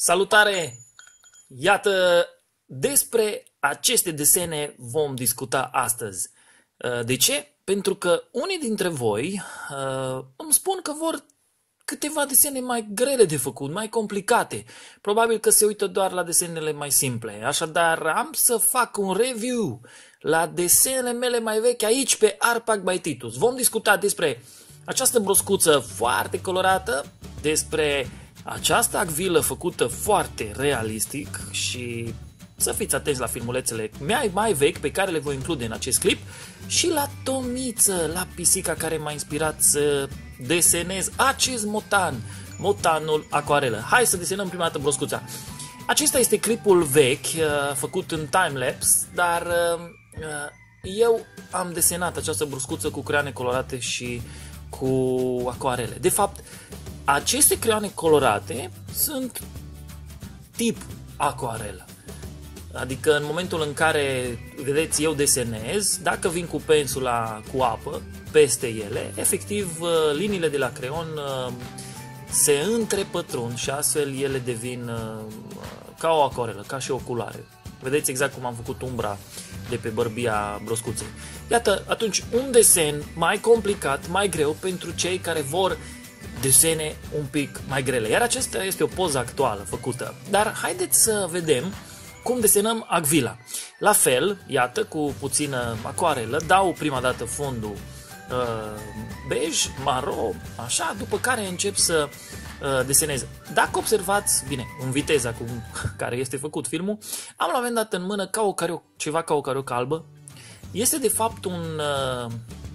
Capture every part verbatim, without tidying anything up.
Salutare! Iată, despre aceste desene vom discuta astăzi. De ce? Pentru că unii dintre voi uh, îmi spun că vor câteva desene mai grele de făcut, mai complicate. Probabil că se uită doar la desenele mai simple. Așadar, am să fac un review la desenele mele mai vechi aici pe Arpac by Titus. Vom discuta despre această broscuță foarte colorată, despre această acvilă făcută foarte realistic și să fiți atenți la filmulețele mai, mai vechi pe care le voi include în acest clip și la Tomiță, la pisica care m-a inspirat să desenez acest motan, motanul Aquarelă. Hai să desenăm prima dată broscuța. Acesta este clipul vechi, făcut în timelapse, dar eu am desenat această broscuță cu creioane colorate și cu acoarele. De fapt, aceste creioane colorate sunt tip acoarelă. Adică în momentul în care, vedeți, eu desenez, dacă vin cu pensula cu apă peste ele, efectiv liniile de la creion se întrepătrund și astfel ele devin ca o acoarelă, ca și o culoare. Vedeți exact cum am făcut umbra de pe bărbia broscuței. Iată, atunci un desen mai complicat, mai greu pentru cei care vor desene un pic mai grele. Iar acesta este o poză actuală făcută. Dar haideți să vedem cum desenăm acvila. La fel, iată, cu puțină acoarelă, dau prima dată fondul uh, bej, maro, așa, după care încep să uh, desenez. Dacă observați, bine, în viteza cu care este făcut filmul, am la un moment dat în mână ca o carioc, ceva ca o cariocă albă. Este de fapt un... Uh,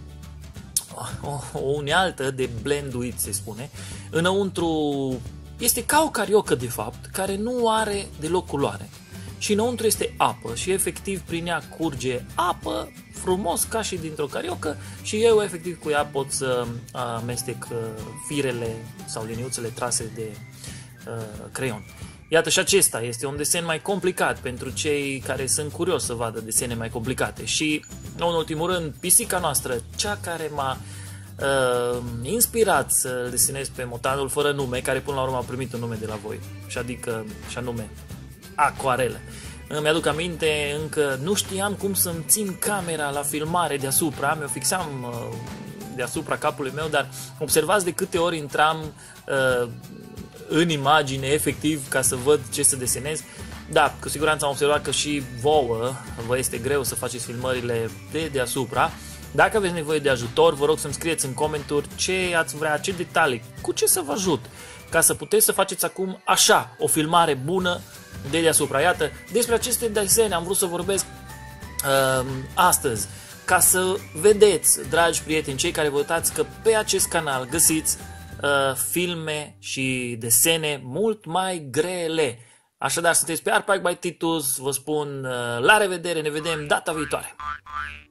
o, o unealtă de blenduit, se spune. Înăuntru este ca o cariocă, de fapt, care nu are deloc culoare. Și înăuntru este apă și efectiv prin ea curge apă frumos ca și dintr-o cariocă și eu efectiv cu ea pot să amestec firele sau liniuțele trase de uh, creion. Iată, și acesta este un desen mai complicat pentru cei care sunt curioși să vadă desene mai complicate. Și, în ultimul rând, pisica noastră, cea care m-a uh, inspirat să desenez pe motanul fără nume, care până la urmă a primit un nume de la voi, și adică, și anume, Aquarelă. Îmi aduc aminte, încă nu știam cum să-mi țin camera la filmare deasupra, mi-o fixam uh, deasupra capului meu, dar observați de câte ori intram uh, în imagine, efectiv, ca să văd ce să desenez. Da, cu siguranță am observat că și vouă vă este greu să faceți filmările de deasupra. Dacă aveți nevoie de ajutor, vă rog să-mi scrieți în comentarii ce ați vrea, ce detalii, cu ce să vă ajut, ca să puteți să faceți acum așa, o filmare bună de deasupra. Iată, despre aceste desene am vrut să vorbesc uh, astăzi, ca să vedeți, dragi prieteni, cei care vă uitați, că pe acest canal găsiți uh, filme și desene mult mai grele. Așadar, sunteți pe Arpac by Titus, vă spun uh, la revedere, ne vedem data viitoare!